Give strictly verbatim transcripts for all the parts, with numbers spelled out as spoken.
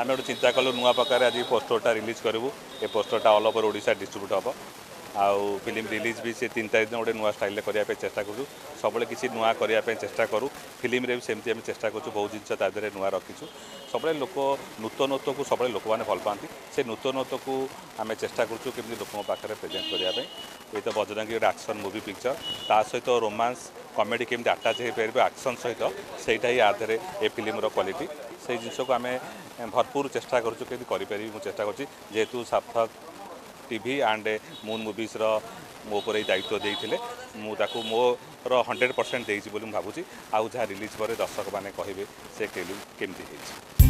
आम गोटे चिंता कलु नुआ प्रकार आज पोस्टरटा रिलीज करूँ ये पोस्टरटा ऑल ओवर ओडिशा डिस्ट्रीब्यूट हम आउ फिल्म रिलीज भी से तीन तारीख दिन गोटे नुआ स्टाइल करने चेष्टा करूँ सब किसी नुआ करने चेष्टा करूँ फिल्म रे भी सेमती आम चेष्टा करूँ बहुत जिन तादेह नुआ रखीचु सब लोक नूतनत्व को सब लोक मैंने भल पाती से नूतनत्व को आम चेष्टा करूँ केमती लोक पाखे प्रेजेंट करने ये तो बजरंगी गोटे एक्शन मूवी पिक्चर ता सहित रोमांस कमेडी केमती आटाच हो पार एक्शन सहित सहीटा ही आधे ये फिल्म क्वालिटी से जिन को आम भरपूर चेष्टा करूँ केमती करें मुझे चेष्टा करेतु सार्थक टीवी एंड मून मूवीज मो पर दायित्व देते मुझे मोर हंड्रेड परसेंट देती भावुँ आउ जहाँ रिलीज पर दर्शक मैंने कहे से फिल्म केमती है।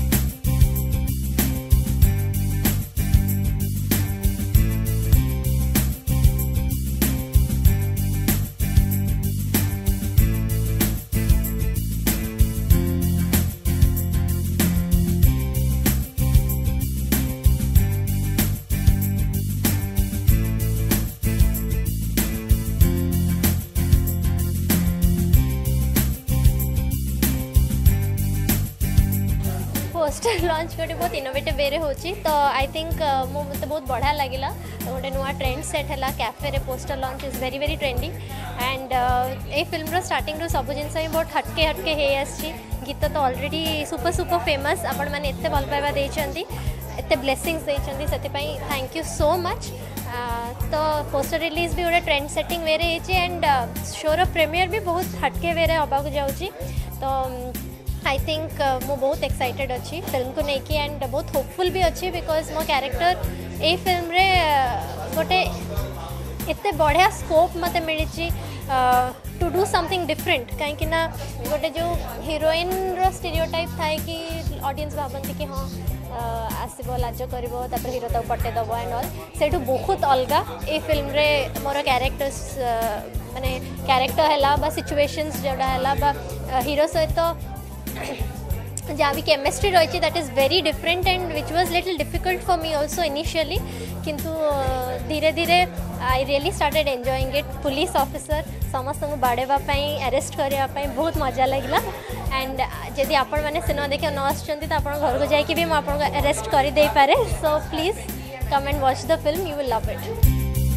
पोस्टर लॉन्च गोटे बहुत इनोवेटिव वे हो तो आई थिंक मुझे बहुत बढ़िया लगे गोटे नुआ ट्रेंड सेट है कैफे रे poster launch is very very trending and ये फिल्म स्टार्टिंग रू सब जिन बहुत हटके हटके हो आसी गीत तो ऑलरेडी सुपर सुपर फेमस आपण मैंने एत भल पाइबा एत ब्लेसिंग्स देती से थैंक यू सो मच तो पोस्टर रिलीज भी गोटे ट्रेंड सेटिंग वे एंड शोर प्रीमियर भी बहुत हटके वे हवाक जाऊँगी तो आई थिंक मु बहुत एक्साइटेड अच्छी फिल्म को लेकिन एंड बहुत होपफुल भी अच्छी बिकॉज मो कैरेक्टर ए फिल्म रे गोटे एते बढ़िया स्कोप मते मिली टू डू समथिंग डिफरेंट कहीं ना गोटे जो हीरोइन रो स्टीरियोटाइप थाए कि ऑडियंस भावती कि हाँ आसब लाज कर हीरो तक पटेदब एंड ऑल से बहुत अलग ए फिल्म रे मोर कैरेक्टर्स माने कैरेक्टर है सिचुएशंस जोड़ा है हीरो सहित जहाँ भी केमिस्ट्री रही that is very different and which was little difficult for me also initially किंतु धीरे धीरे I really started enjoying it police officer समस्त बाड़ेवाई अरेस्ट करने बहुत मजा लगे एंड जदि आपण मैंने सिनेमा देखा न आसुँच तो आप घर को जाकि भी मुझे अरेस्ट करदे पारे so please come and watch the film you will love it.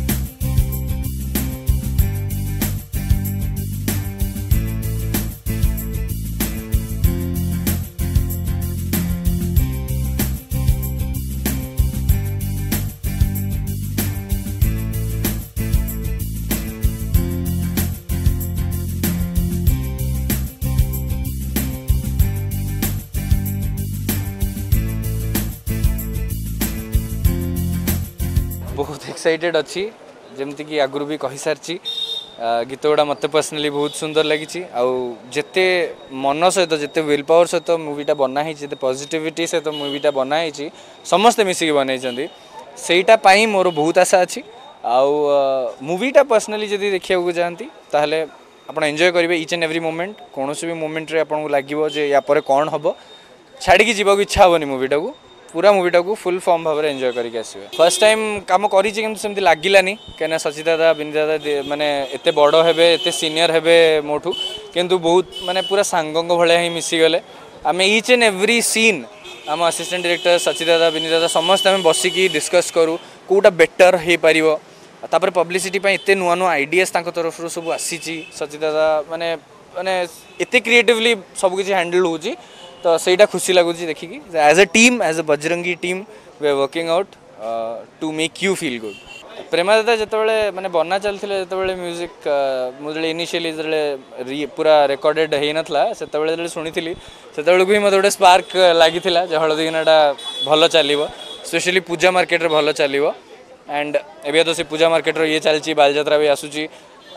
बहुत एक्साइटेड अच्छी जमती कि आगुरी भी कही सारी गीत गुड़ा मत पर्सनाली बहुत सुंदर लगी आते मन सहित जिते विल पावर सहित मूवीटा बनाई जिते पॉजिटिविटी सहित मूवीटा बनाई समस्ते मिसिक बनई सेटा मोर बहुत आशा अच्छी आउ मूवीटा पर्सनाली जब देखा जाती ताहले आप एंजॉय करेंगे इच एंड एवरी मोमेंट कौन भी मोमेंट रे आपको लगे या पर कौन हम छाड़ी जीवा इच्छा हेनी मूवीटा को पूरा मूवीटा को फुल फॉर्म भाव में एंजॉय करके आसवे फर्स्ट टाइम काम करमती लगिलानी कहीं सची दादा बिनी दादा माने एते बड़ हेबे एते सीनियर हेबे मोठू किंतु बहुत माने पूरा सांगों भाया ही मिसीगले आम इच एंड एवरी सीन आम असिस्टेंट डायरेक्टर सची दादा बिनी दादा समस्त आम बसिकी डिस्कस करूँ कौटा बेटर हो पार पब्लिसिटी एत नुआ नुआ आइडियाज तरफ सब आसी सची दादा माने माने एत क्रिएटिवली सबकि हैंडल होची तो सहीटा खुशी लगुच देखिकी as a team as a Bajrangi team we are working out to make you feel good प्रेमादादा जिते माने बना चलते जो म्यूजिक मुझे इनिशियली जो पूरा रेकर्डेड होना से शुणी से भी मतलब गोटे स्पार्क लगी हलदी गानाटा भल चलो स्पेशली पूजा मार्केट रे भल चलो एंड एवं तो से पूजा मार्केट ये चलती बालजात्रा भी आसूची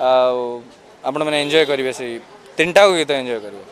आपण मैंने एंजॉय करेंगे से तीन टा गीत एंजॉय करेंगे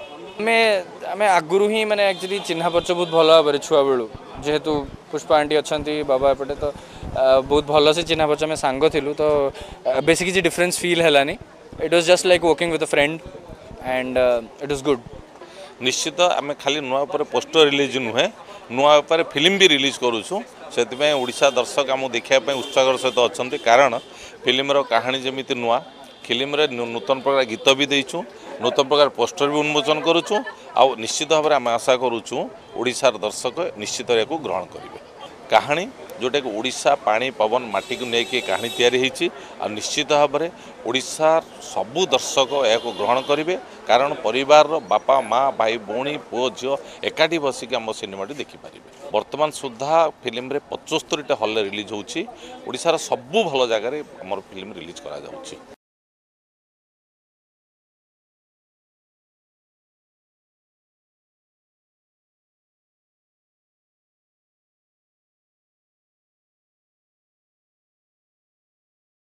आम आम आगुरी ही मैंने एक्चुअली चिन्ह परिचय बहुत भल भाव में छुआ बेलू जेहेतु पुष्पा आंटी अच्छा बाबा एपटे तो बहुत भल से चिन्ह परिचय में सांग थिलु तो बेसी किसी डिफरेंस फील हैलानी it was just like working with a friend and it was good. निश्चित आम खाली नुआ पर पोस्टर रिलीज नुहे नुआ पर फिल्म भी रिलीज करूँ से ओडिशा दर्शक आम देखापी उत्साह सहित अच्छा कारण फिल्म कहानी जमी नुआ फिल्म रे नूतन प्रकार गीत भी देचु नूतन प्रकार पोस्टर भी उन्मोचन करुचु आ निश्चित भाव में आम आशा करुचु ओडिशार दर्शक निश्चित या ग्रहण करेंगे कहानी जोटा कि ओडिशा पानी पवन माटी को लेकिन कहानी तैयारी होती आ निश्चित भाव में ओडिशार सबू दर्शक या ग्रहण करेंगे कारण परिवार बापा माँ भाई भौणी पुओ झील एकाठी बसिक आम सिनेमा देखिपारे बर्तमान सुधा फिल्म रे पचस्तरी हल रिलीज होची ओडिशार सबू भल जगार आम फिल्म रिलीज करा जाउची।